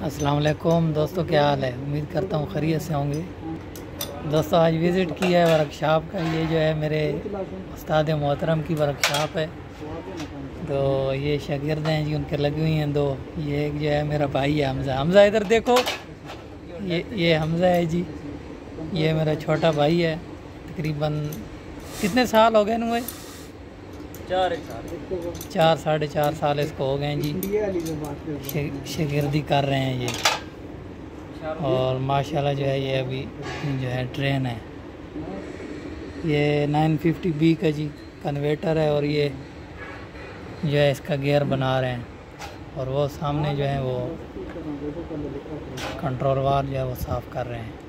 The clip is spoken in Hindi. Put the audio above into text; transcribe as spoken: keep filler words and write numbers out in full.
अस्सलाम वालेकुम दोस्तों, क्या हाल है। उम्मीद करता हूँ खैरियत से होंगे। दोस्तों आज विज़िट किया है वर्कशॉप का। ये जो है मेरे उस्ताद मोहतरम की वर्कशॉप है। तो ये शागिर्द हैं जी, उनके लगी हुई हैं दो। ये एक जो है मेरा भाई है हमज़ा। हमज़ा इधर देखो, ये ये हमज़ा है जी। ये मेरा छोटा भाई है। तकरीबन कितने साल हो गए ना? चार चार साढ़े चार साल इसको हो गए जी। शागिर्दी कर रहे हैं ये। और माशाल्लाह जो है ये अभी जो है ट्रेन है। ये नाइन फिफ्टी बी का जी कन्वर्टर है। और ये जो है इसका गियर बना रहे हैं। और वो सामने जो है वो कंट्रोल वार जो है वो साफ़ कर रहे हैं।